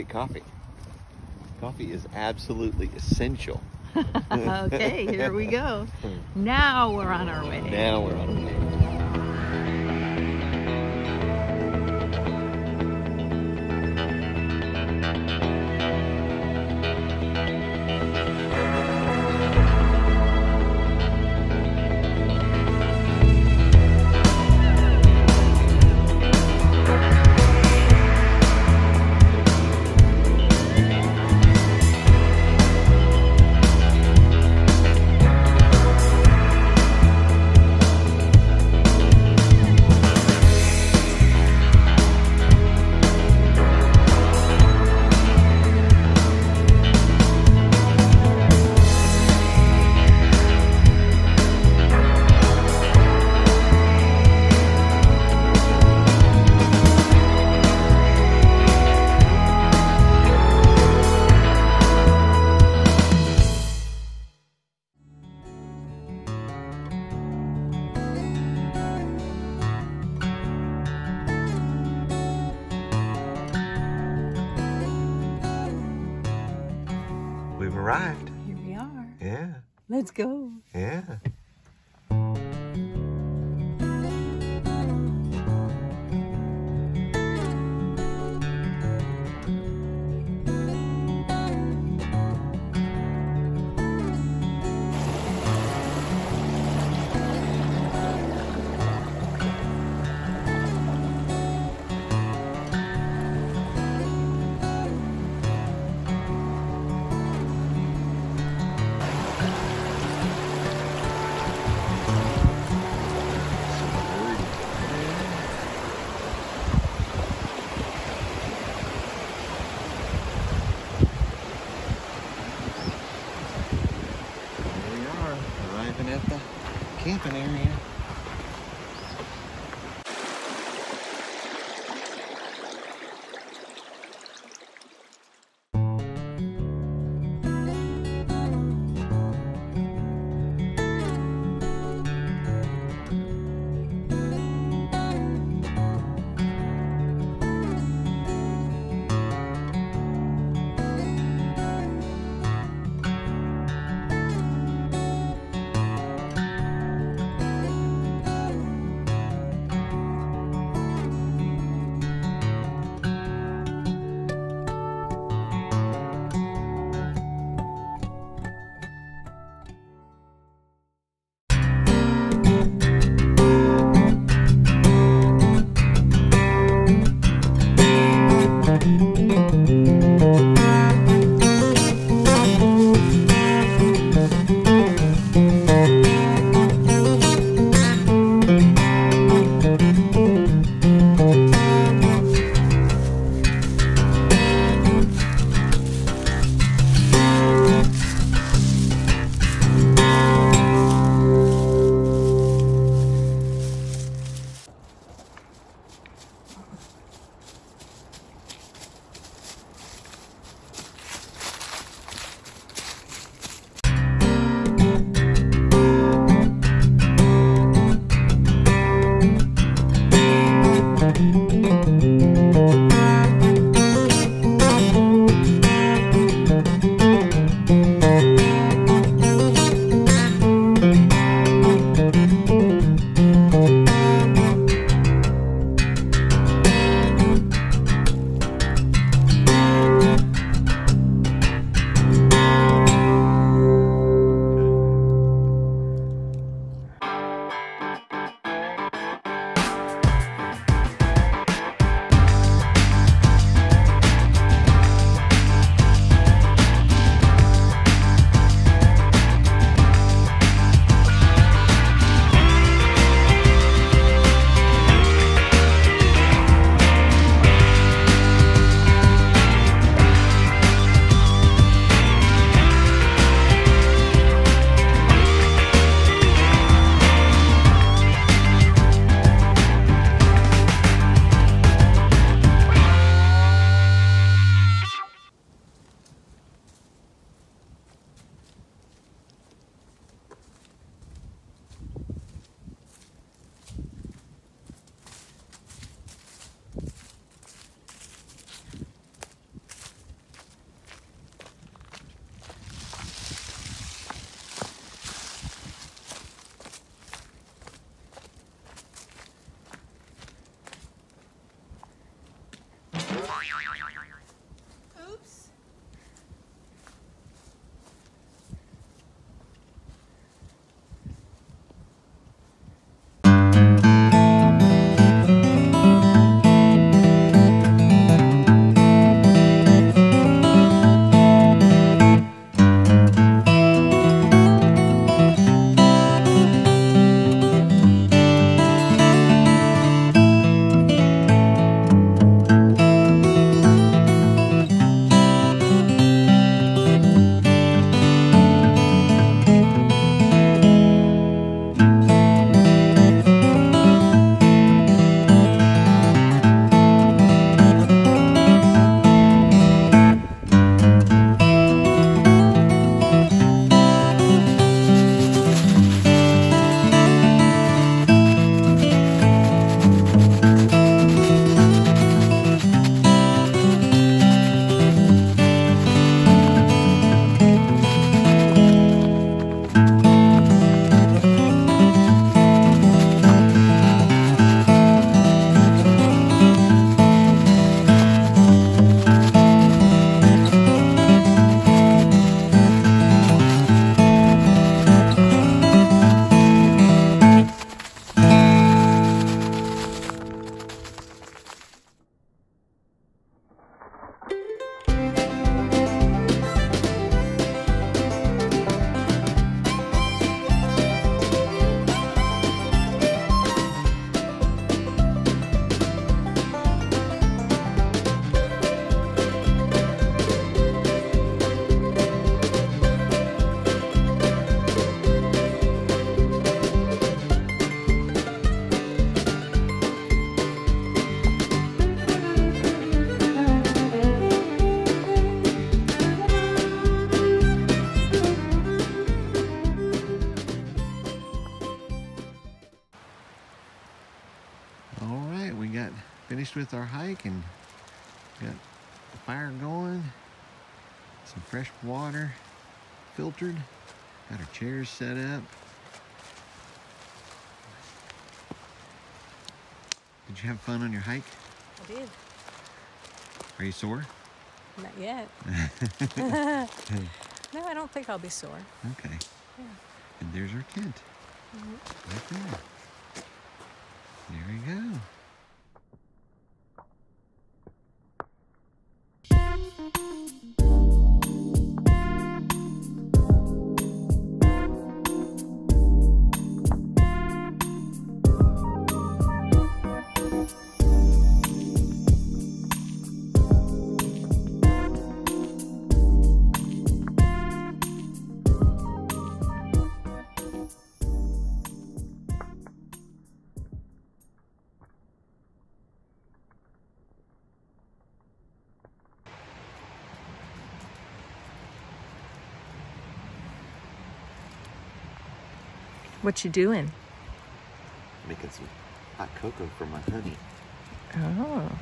coffee. Coffee is absolutely essential. Okay, here we go. Now we're on our way. Now we're on our way. We've arrived. Here we are. Yeah. Let's go. Yeah. At the camping area. finished with our hike and got the fire going. Some fresh water filtered. Got our chairs set up. Did you have fun on your hike? I did. Are you sore? Not yet. No, I don't think I'll be sore. Okay. Yeah. And there's our tent. Right there. There we go. What you doing? Making some hot cocoa for my honey. Oh.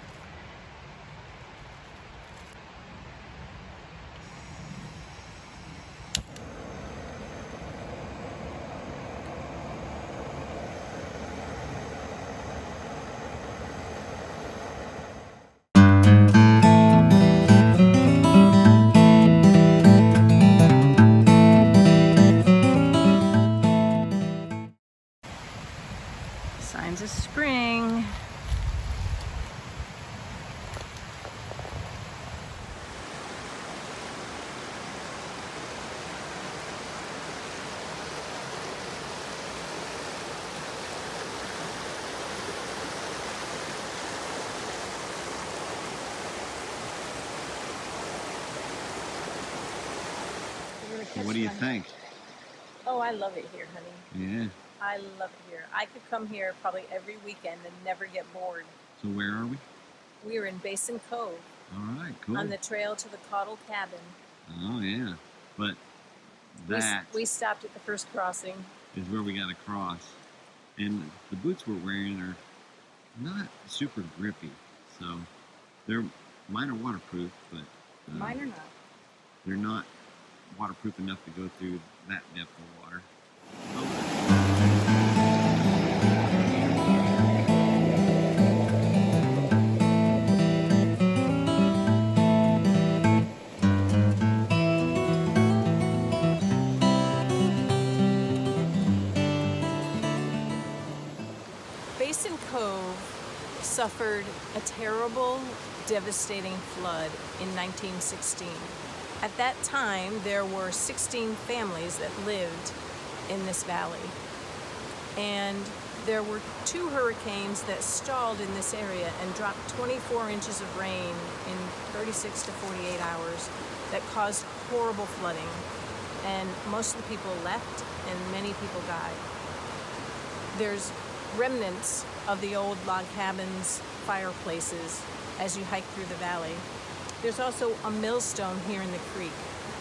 Signs of spring. What do you think? Oh, I love it here, honey. Yeah. I love it here. I could come here probably every weekend and never get bored. So where are we? We are in Basin Cove. All right, cool. On the trail to the Caudle Cabin. Oh yeah, but that We stopped at the first crossing. is where we got to cross. And the boots we're wearing are not super grippy, so they're mine are waterproof, but Mine are not. they're not waterproof enough to go through that depth of water. Basin Cove suffered a terrible, devastating flood in 1916. At that time, there were 16 families that lived in this valley. And there were 2 hurricanes that stalled in this area and dropped 24 inches of rain in 36 to 48 hours that caused horrible flooding. And most of the people left and many people died. There's remnants of the old log cabins, fireplaces, as you hike through the valley. There's also a millstone here in the creek.